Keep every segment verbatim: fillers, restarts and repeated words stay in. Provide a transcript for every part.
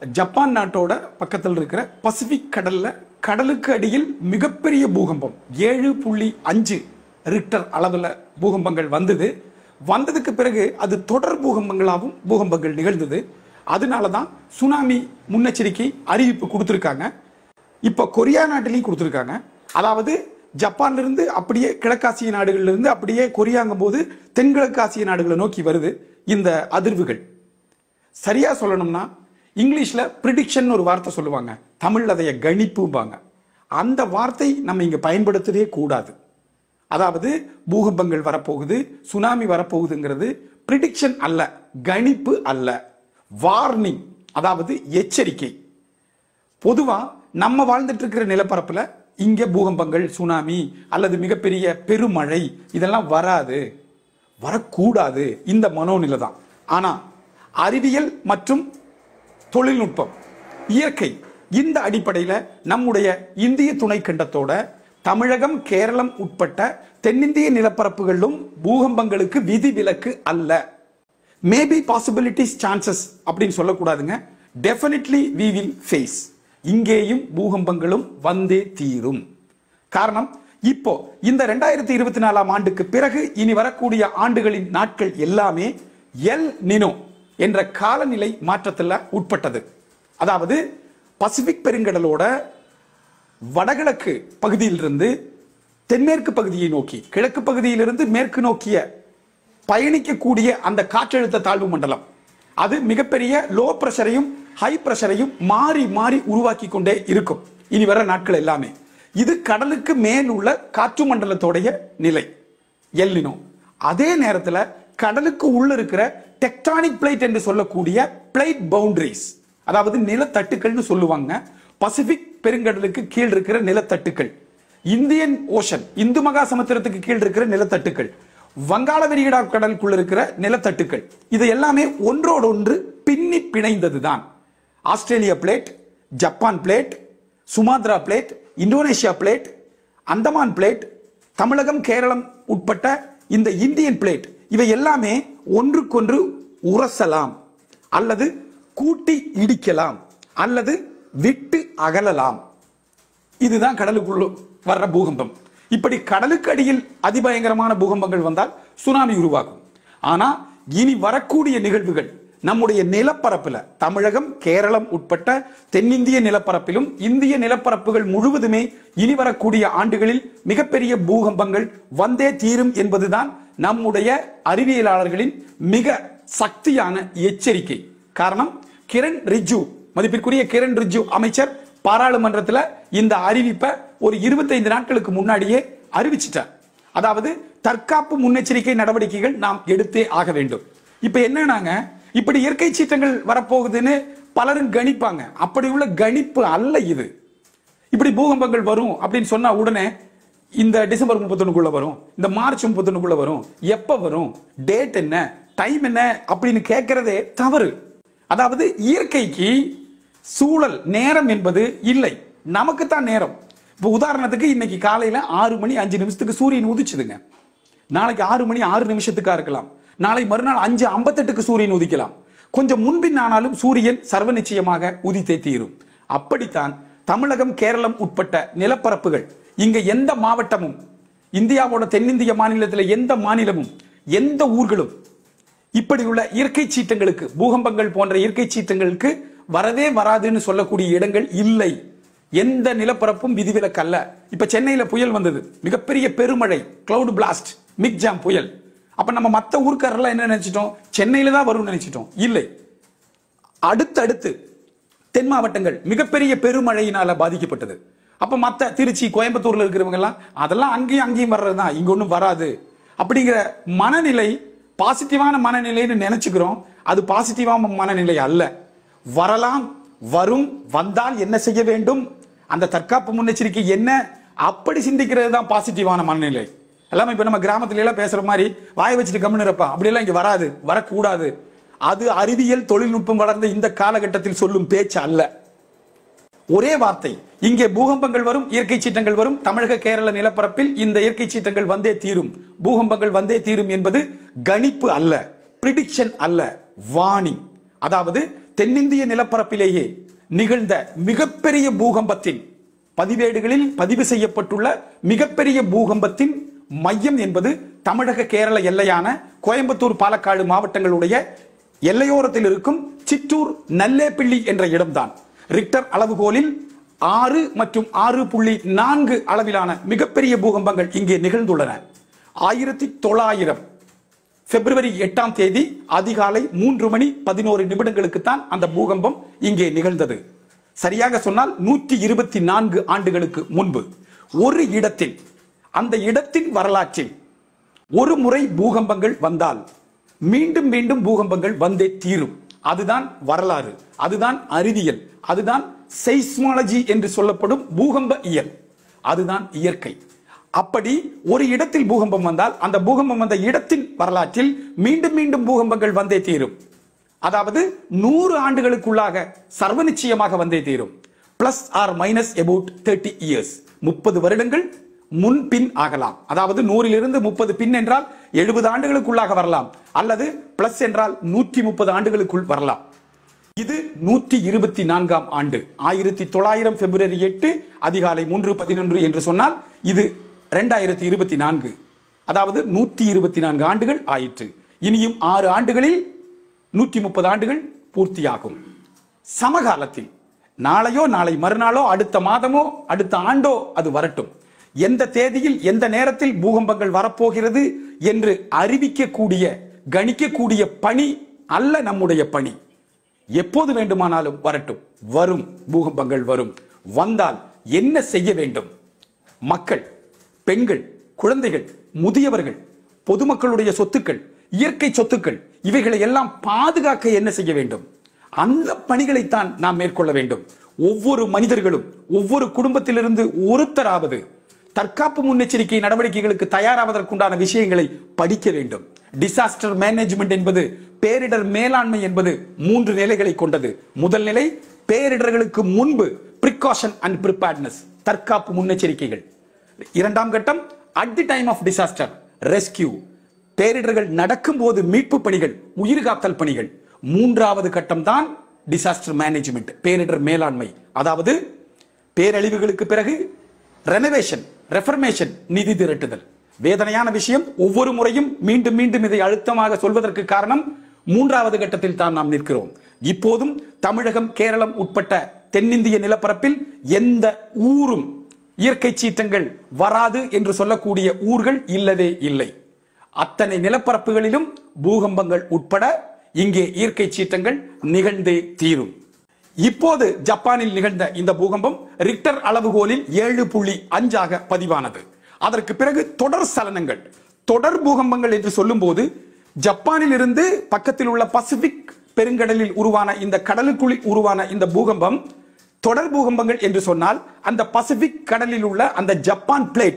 Japan நாட்டோட பக்கத்தில் இருக்கிற பசிபிக் கடல்ல கடலுக்கு அடியில் மிகப்பெரிய பூகம்பம் ஏழு புள்ளி அஞ்சு ரிக்டர் அளவில் பூகம்பங்கள் வந்தது. வந்ததுக்கு பிறகு அது தொடர் பூகம்பங்களாகவும் பூகம்பங்கள் நிகழ்ந்தது. அதனால தான் சுனாமி முன்னெச்சரிக்கை அறிவிப்பு கொடுத்துருக்காங்க. இப்போ கொரியா நாட்டிலையும் கொடுத்துருக்காங்க. அதாவது ஜப்பான்ல இருந்து அப்படியே கிழக்காசிய நாடுகள்ல இருந்து அப்படியே கொரியாங்கும் போது தென்கிழக்காசிய நாடுகளை நோக்கி வருது இந்த அதிர்வுகள். சரியா சொல்லணும்னா இங்கிலீஷ்ல ப்ரிடிக்ஷன் ஒரு வார்த்தை சொல்லுவாங்க, தமிழ்ல அதைய கணிப்பும்பாங்க. அந்த வார்த்தை நம்ம இங்க பயன்படுத்தவே கூடாது. அதாவது பூகம்பங்கள் வரப்போகுது, சுனாமி வரப்போகுதுங்கிறது ப்ரிடிக்ஷன் அல்ல, கணிப்பு அல்ல, வார்னிங், அதாவது எச்சரிக்கை. பொதுவா நம்ம வாழ்ந்துட்டு இருக்கிற நிலப்பரப்புல இங்க பூகம்பங்கள், சுனாமி அல்லது மிகப்பெரிய பெருமழை இதெல்லாம் வராது, வரக்கூடாது. இந்த மனோநிலை தான். ஆனா அறிவியல் மற்றும் தொழில்நுட்பம், இயற்கை, இந்த அடிப்படையில் நம்முடைய இந்திய துணைக்கண்டத்தோட தமிழகம், கேரளம் உட்பட்ட தென்னிந்திய நிலப்பரப்புகளிலும் பூகம்பங்களுக்கு விதிவிலக்கு அல்ல. மேபி பாசிபிலிட்டிஸ், சான்சஸ் அப்படின்னு சொல்லக்கூடாதுங்க. Definitely we will face. இங்கேயும் பூகம்பங்களும் வந்தே தீரும். காரணம், இப்போ இந்த ரெண்டாயிரத்தி இருபத்தி நாலாம் ஆண்டுக்கு பிறகு இனி வரக்கூடிய ஆண்டுகளின் நாட்கள் எல்லாமே எல் நினோ என்ற காலநிலை மாற்றத்தில் உட்பட்டது. அதாவது பசிபிக் பெருங்கடலோட வடகிழக்கு பகுதியிலிருந்து தென்மேற்கு பகுதியை நோக்கி, கிழக்கு பகுதியிலிருந்து மேற்கு நோக்கிய பயணிக்கக்கூடிய அந்த காற்றழுத்த தாழ்வு மண்டலம் அது மிகப்பெரிய லோ பிரஷரையும் ஹை பிரஷரையும் மாறி மாறி உருவாக்கி கொண்டே இருக்கும் இனி வர நாட்கள் எல்லாமே. இது கடலுக்கு மேல் உள்ள காற்று மண்டலத்தோடைய நிலை எல் நினோ. அதே நேரத்தில் கடலுக்கு உள்ள இருக்கிற டெக்டானிக் பிளேட் என்று சொல்லக்கூடிய பிளேட் பவுண்டரிஸ், அதாவது நிலத்தட்டுக்கள்னு சொல்லுவாங்க. பசிபிக் பெருங்கடலுக்கு கீழ் இருக்கிற நிலத்தட்டுக்கள், இந்தியன் ஓஷன், இந்து மகா சமுத்திரத்துக்கு கீழ் இருக்கிற நிலத்தட்டுக்கள், வங்காள விரிகுடா கடலுக்குள்ள இருக்கிற நிலத்தட்டுக்கள், இது எல்லாமே ஒன்றோடு ஒன்று பின்னி பிணைந்ததுதான். Australia plate, Japan plate, Sumatra plate, Indonesia plate, Andaman plate, Tamilagam, Keralam உட்பட்ட இந்த இந்தியன் பிளேட், இவை எல்லாமே ஒன்றுக்கொன்று உரசலாம், அல்லது கூட்டி இடிக்கலாம், அல்லது விட்டு அகலலாம். இதுதான் கடலுக்குள்ள வர்ற பூகம்பம். இப்படி கடலுக்கு அடியில் அதிபயங்கரமான பூகம்பங்கள் வந்தால் சுனாமி உருவாகும். ஆனா இனி வரக்கூடிய நிகழ்வுகள் நம்முடைய நிலப்பரப்புல, தமிழகம், கேரளம் உட்பட்ட தென்னிந்திய நிலப்பரப்பிலும் இந்திய நிலப்பரப்புகள் முழுவதுமே இனி வரக்கூடிய ஆண்டுகளில் மிகப்பெரிய பூகம்பங்கள் வந்தே தீரும் என்பதுதான் நம்முடைய அறிவியலாளர்களின் மிக சக்தியான எச்சரிக்கை. காரணம், கிரண் ரிஜிஜு, மதிப்பிற்குரிய கிரண் ரிஜிஜு அமைச்சர் பாராளுமன்றத்தில் இந்த அறிவிப்பை ஒரு இருபத்தைந்து நாட்களுக்கு முன்னாடியே அறிவிச்சிட்டார். அதாவது தற்காப்பு முன்னெச்சரிக்கை நடவடிக்கைகள் நாம் எடுத்தே ஆக வேண்டும். இப்ப என்னன்னாங்க, இப்படி இயற்கை சீற்றங்கள் வரப்போகுதுன்னு பலரும் கணிப்பாங்க. அப்படி உள்ள கணிப்பு அல்ல இது. இப்படி பூகம்பங்கள் வரும் அப்படின்னு சொன்னா உடனே இந்த டிசம்பர் முப்பத்தொன்னுக்குள்ள வரும், இந்த மார்ச் முப்பத்தொன்னுக்குள்ள வரும், எப்ப வரும், டேட் என்ன, டைம் என்ன அப்படின்னு கேட்கறதே தவறு. அதாவது இயற்கைக்கு சூழல், நேரம் என்பது இல்லை, நமக்கு தான் நேரம். இப்போ உதாரணத்துக்கு இன்னைக்கு காலையில ஆறு மணி அஞ்சு நிமிஷத்துக்கு சூரியன் உதிச்சுதுங்க. நாளைக்கு ஆறு மணி ஆறு நிமிஷத்துக்கா இருக்கலாம், நாளை மறுநாள் அஞ்சு ஐம்பத்தெட்டுக்கு சூரியன் உதிக்கலாம். கொஞ்சம் முன்பின் ஆனாலும் சூரியன் சர்வ நிச்சயமாக உதித்தே தீரும். அப்படித்தான் தமிழகம், கேரளம் உட்பட்ட நிலப்பரப்புகள், இங்க எந்த மாவட்டமும், இந்தியாவோட தென்னிந்திய மாநிலத்தில் எந்த மாநிலமும் எந்த ஊர்களும் இப்படி உள்ள இயற்கை சீற்றங்களுக்கு, பூகம்பங்கள் போன்ற இயற்கை சீற்றங்களுக்கு வரவே வராதுன்னு சொல்லக்கூடிய இடங்கள் இல்லை. எந்த நிலப்பரப்பும் விதிவிலக்கு அல்ல. இப்ப சென்னையில புயல் வந்தது, மிகப்பெரிய பெருமழை, கிளவுட் பிளாஸ்ட், மிக்ஜாம் புயல். அப்ப நம்ம மத்த ஊர்க்காரெல்லாம் என்ன நினைச்சிட்டோம், சென்னையில தான் வரும்னு நினைச்சிட்டோம். இல்லை, அடுத்தடுத்து தென் மாவட்டங்கள் மிகப்பெரிய பெருமழையினால பாதிக்கப்பட்டது. அப்ப மத்த திருச்சி, கோயம்புத்தூர்ல இருக்கிறவங்க எல்லாம் அதெல்லாம் அங்கேயும் அங்கேயும் வர்றதுதான், இங்க ஒன்றும் வராது அப்படிங்கிற மனநிலை பாசிட்டிவான மனநிலைன்னு நினைச்சுக்கிறோம். அது பாசிட்டிவான மனநிலை அல்ல. வரலாம், வரும், வந்தால் என்ன செய்ய வேண்டும், அந்த தற்காப்பு முன்னெச்சரிக்கை என்ன, அப்படி சிந்திக்கிறது தான் பாசிட்டிவான மனநிலை. எல்லாமே இப்ப நம்ம கிராமத்துல எல்லாம் பேசுற மாதிரி வாய வச்சுட்டு கம்முன்னு இருப்பா, அப்படி எல்லாம் இங்க வராது, வரக்கூடாது. அது அறிவியல் தொழில்நுட்பம் வளர்ந்த இந்த காலகட்டத்தில் சொல்லும் பேச்சு அல்ல. ஒரே வார்த்தை, இங்கே பூகம்பங்கள் வரும், இயற்கை சீற்றங்கள் வரும், தமிழக, கேரள நிலப்பரப்பில் இந்த இயற்கை சீற்றங்கள் வந்தே தீரும், பூகம்பங்கள் வந்தே தீரும் என்பது கணிப்பு அல்ல, பிரிடிக்ஷன் அல்ல, வார்னிங். அதாவது தென்னிந்திய நிலப்பரப்பிலேயே நிகழ்ந்த மிகப்பெரிய பூகம்பத்தின் பதிவேடுகளில் பதிவு செய்யப்பட்டுள்ள மிகப்பெரிய பூகம்பத்தின் மையம் என்பது தமிழக கேரள எல்லையான கோயம்புத்தூர் பாலக்காடு மாவட்டங்களுடைய எல்லையோரத்தில் இருக்கும் சிற்றூர் நல்லேப்பிள்ளி என்ற இடம்தான். ரிக்டர் அளவுகோலில் ஆறு மற்றும் ஆறு புள்ளி நான்கு அளவிலான மிகப்பெரிய பூகம்பங்கள் இங்கே நிகழ்ந்துள்ளன. ஆயிரத்தி தொள்ளாயிரம் பிப்ரவரி எட்டாம் தேதி அதிகாலை மூன்று மணி பதினோரு நிமிடங்களுக்கு தான் அந்த பூகம்பம் இங்கே நிகழ்ந்தது. சரியாக சொன்னால் நூற்றி இருபத்தி நான்கு ஆண்டுகளுக்கு முன்பு ஒரு இடத்தில், அந்த இடத்தின் வரலாற்றில் ஒரு முறை பூகம்பங்கள் வந்தால் மீண்டும் மீண்டும் பூகம்பங்கள் வந்தே தீரும். அதுதான் வரலாறு, அதுதான் அறிவியல், அதுதான் செய்ஸ்மாலஜி என்று சொல்லப்படும் பூகம்ப இயல், அதுதான் இயற்கை. அப்படி ஒரு இடத்தில் பூகம்பம் வந்தால் அந்த பூகம்பம் வந்த இடத்தின் வரலாற்றில் மீண்டும் மீண்டும் பூகம்பங்கள் வந்தே தீரும். அதாவது நூறு ஆண்டுகளுக்குள்ளாக சர்வ நிச்சயமாக வந்தே தீரும். Plus or minus about thirty years, முப்பது வருடங்கள் முன் பின் ஆகலாம். அதாவது நூறிலிருந்து முப்பது பின் என்றால் எழுபது ஆண்டுகளுக்குள்ளாக வரலாம், அல்லது பிளஸ் என்றால் நூற்றி முப்பது ஆண்டுகளுக்குள் வரலாம். இது நூற்றி இருபத்தி நான்காம் ஆண்டு, ஆயிரத்தி தொள்ளாயிரம் பிப்ரவரி எட்டு அதிகாலை மூன்று பதினொன்று என்று சொன்னால் இது இரண்டாயிரத்தி இருபத்தி நான்கு. அதாவது நூற்றி இருபத்தி நான்கு ஆண்டுகள் ஆயிற்று. இனியும் ஆறு ஆண்டுகளில் நூற்றி முப்பது ஆண்டுகள் பூர்த்தியாகும். சமகாலத்தில் நாளையோ நாளை மறுநாளோ அடுத்த மாதமோ அடுத்த ஆண்டோ அது வரட்டும், எந்த தேதியில் எந்த நேரத்தில் பூகம்பங்கள் வரப்போகிறது என்று அறிவிக்கக்கூடிய கணிக்கக்கூடிய பணி அல்ல நம்முடைய பணி. எப்போது வேண்டுமானாலும் வரட்டும், வரும், பூகம்பங்கள் வரும். வந்தால் என்ன செய்ய வேண்டும்? மக்கள், பெண்கள், குழந்தைகள், முதியவர்கள், பொதுமக்களுடைய சொத்துக்கள், இயற்கை சொத்துக்கள், இவைகளை எல்லாம் பாதுகாக்க என்ன செய்ய வேண்டும்? அந்த பணிகளைத்தான் நாம் மேற்கொள்ள வேண்டும். ஒவ்வொரு மனிதர்களும், ஒவ்வொரு குடும்பத்திலிருந்து ஒருத்தராவது தற்காப்பு முன்னெச்சரிக்கை நடவடிக்கைகளுக்கு தயாராவதற்குண்டான விஷயங்களை படிக்க வேண்டும். டிசாஸ்டர் மேனேஜ்மெண்ட் என்பது, பேரிடர் மேலாண்மை என்பது மூன்று நிலைகளை கொண்டது. முதல் நிலை பேரிடர்களுக்கு முன்பு பிரிகாஷன் அண்ட் பிரிப்பேர்ட்னஸ், தற்காப்பு முன்னெச்சரிக்கைகள். இரண்டாம் கட்டம் at the time of disaster rescue, பேரிடர்கள் நடக்கும் போது மீட்பு பணிகள், உயிர்காத்தல் பணிகள். மூன்றாவது கட்டம் தான் டிசாஸ்டர் மேனேஜ்மெண்ட், பேரிடர் மேலாண்மை. அதாவது பேரழிவுகளுக்கு பிறகு ரெனோவேஷன், ரெஃபர்மேஷன், நிதி திரட்டுதல். வேதனையான விஷயம், ஒவ்வொரு முறையும் மீண்டும் மீண்டும் இதை அழுத்தமாக சொல்வதற்கு காரணம் மூன்றாவது கட்டத்தில் தான் நாம் நிற்கிறோம். இப்போதும் தமிழகம், கேரளம் உட்பட்ட தென்னிந்திய நிலப்பரப்பில் எந்த ஊரும் இயற்கை சீற்றங்கள் வராது என்று சொல்லக்கூடிய ஊர்கள் இல்லவே இல்லை. அத்தனை நிலப்பரப்புகளிலும் பூகம்பங்கள் உட்பட இங்கே இயற்கை சீற்றங்கள் நிகழ்ந்தே தீரும். இப்போது ஜப்பானில் நிகழ்ந்த இந்த பூகம்பம் ரிக்டர் அளவுகோலில் ஏழு புள்ளி அஞ்சாக பதிவானது. அதற்கு பிறகு தொடர் சலனங்கள், தொடர் பூகம்பங்கள் என்று சொல்லும் போது ஜப்பானில் இருந்து பக்கத்தில் உள்ள பசிபிக் பெருங்கடலில் உருவான இந்த கடலுக்குள் உருவான இந்த பூகம்பம் தொடர் பூகம்பங்கள் என்று சொன்னால், அந்த பசிபிக் கடலில் உள்ள அந்த ஜப்பான் பிளேட்,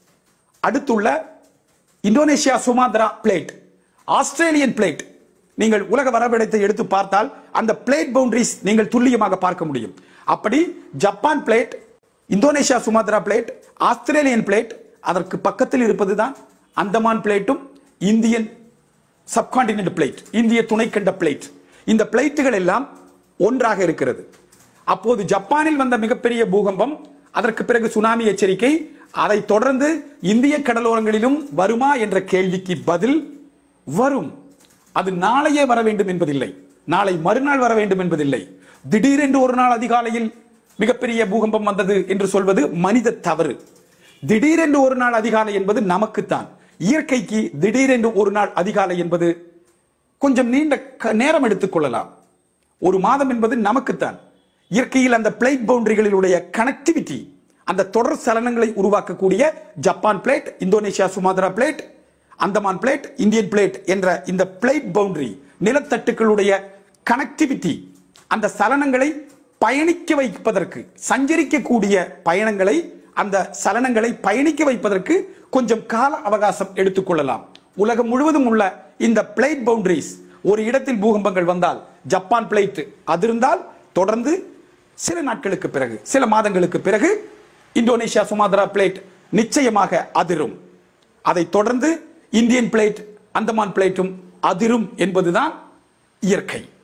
அடுத்துள்ள Indonesia Sumatra plate, Australian plate, நீங்கள் உலக வரைபடத்தை எடுத்து பார்த்தால் அந்த பிளேட் பவுண்டரிஸ் நீங்கள் துல்லியமாக பார்க்க முடியும். அப்படி Japan plate, Indonesia Sumatra plate, Australian plate, அதற்கு பக்கத்தில் இருப்பதுதான் அந்தமான் பிளேட்டும் இந்தியன் சப்கான்டினென்ட் பிளேட், இந்திய துணைக்கண்ட பிளேட். இந்த பிளேட்டுகள் எல்லாம் ஒன்றாக இருக்கிறது. அப்போது ஜப்பானில் வந்த மிகப்பெரிய பூகம்பம், அதற்கு பிறகு சுனாமி எச்சரிக்கை, அதை தொடர்ந்து இந்திய கடலோரங்களிலும் வருமா என்ற கேள்விக்கு பதில் வரும். அது நாளையே வர வேண்டும் என்பதில்லை, நாளை மறுநாள் வர வேண்டும் என்பதில்லை. திடீரென்று ஒரு நாள் அதிகாலையில் மிகப்பெரிய பூகம்பம் வந்தது என்று சொல்வது மனித தவறு. திடீரென்று ஒரு நாள் அதிகாலை என்பது நமக்குத்தான். இயற்கைக்கு திடீரென்று ஒரு நாள் அதிகாலை என்பது கொஞ்சம் நீண்ட நேரம் எடுத்துக் கொள்ளலாம். ஒரு மாதம் என்பது நமக்குத்தான். இயற்கையில் அந்த பிளேட் பவுண்டரிகளிலுடைய கனெக்டிவிட்டி, அந்த தொடர் சலனங்களை உருவாக்கக்கூடிய Japan plate, Indonesia Sumatra plate, Andaman plate, Indian plate என்ற இந்த பிளேட் பவுண்டரி நிலத்தட்டுக்களுடைய கனெக்டிவிட்டி, அந்த சலனங்களை பயணிக்க வைப்பதற்கு, சஞ்சரிக்கக்கூடிய பயணங்களை, அந்த சலனங்களை பயணிக்க வைப்பதற்கு கொஞ்சம் கால அவகாசம் எடுத்துக்கொள்ளலாம். உலகம் முழுவதும் உள்ள இந்த பிளேட் பவுண்டரிஸ், ஒரு இடத்தில் பூகம்பங்கள் வந்தால் ஜப்பான் பிளேட் அதிர்ந்தால் தொடர்ந்து சில நாட்களுக்கு பிறகு, சில மாதங்களுக்கு பிறகு இந்தோனேஷியா சுமாத்ரா பிளேட் நிச்சயமாக அதிரும். அதை தொடர்ந்து இந்தியன் பிளேட், அந்தமான் பிளேட்டும் அதிரும் என்பதுதான் இயற்கை.